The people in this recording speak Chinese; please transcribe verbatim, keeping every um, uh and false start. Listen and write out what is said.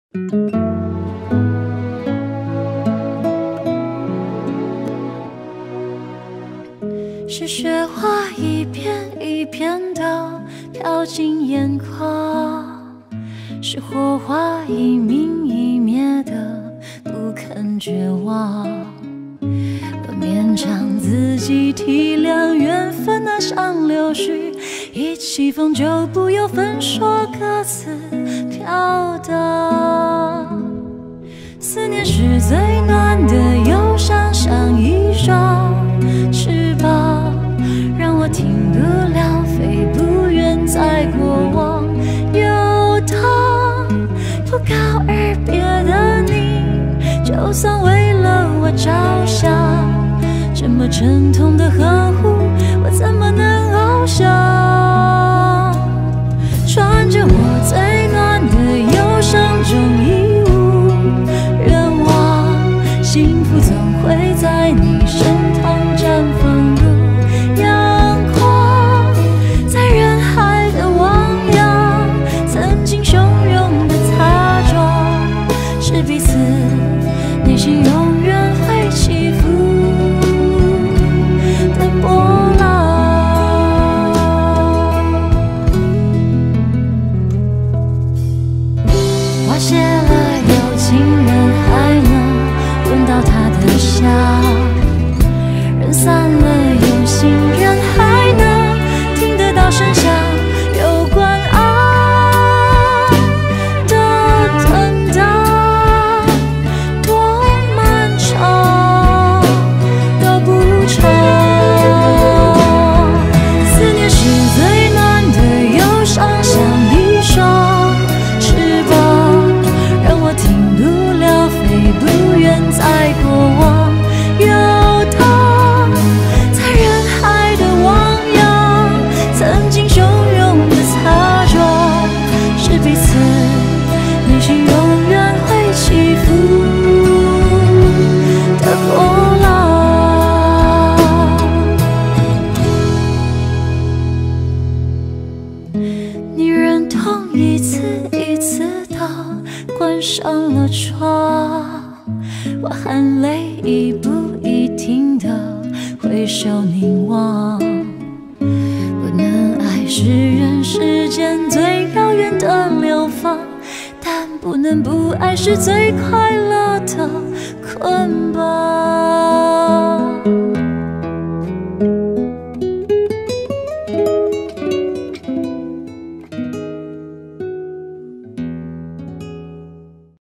是雪花一片一片地飘进眼眶，是火花一明一灭的不肯绝望。我勉强自己体谅缘分那像流絮，一起风就不由分说各自飘荡。思念是最暖的忧伤，像一双翅膀，让我停不了，飞不远，在过往游荡。不告而别的你，就算为了我着想，这么沉痛的呵护，我怎么能翱翔？穿着我最暖的忧伤中义无远望，幸福总会在你身旁绽放如阳光。在人海的汪洋，曾经汹涌的擦撞，是彼此内心永远会起伏的波浪。花谢了有情人还能闻到它的香，人散了有心人还能听得到声响，有关爱的等待多漫长都不长。思念是最暖的忧伤，像一双翅膀，让我停不了，飞不远，在过往游荡。在人海的汪洋，曾经汹涌的擦撞，是彼此内心永远会起伏的波浪。你忍痛一次一次地关上了窗，我含泪一步一停地回首凝望。不能爱是人世间最遥远的流放，但不能不爱是最快乐的捆绑。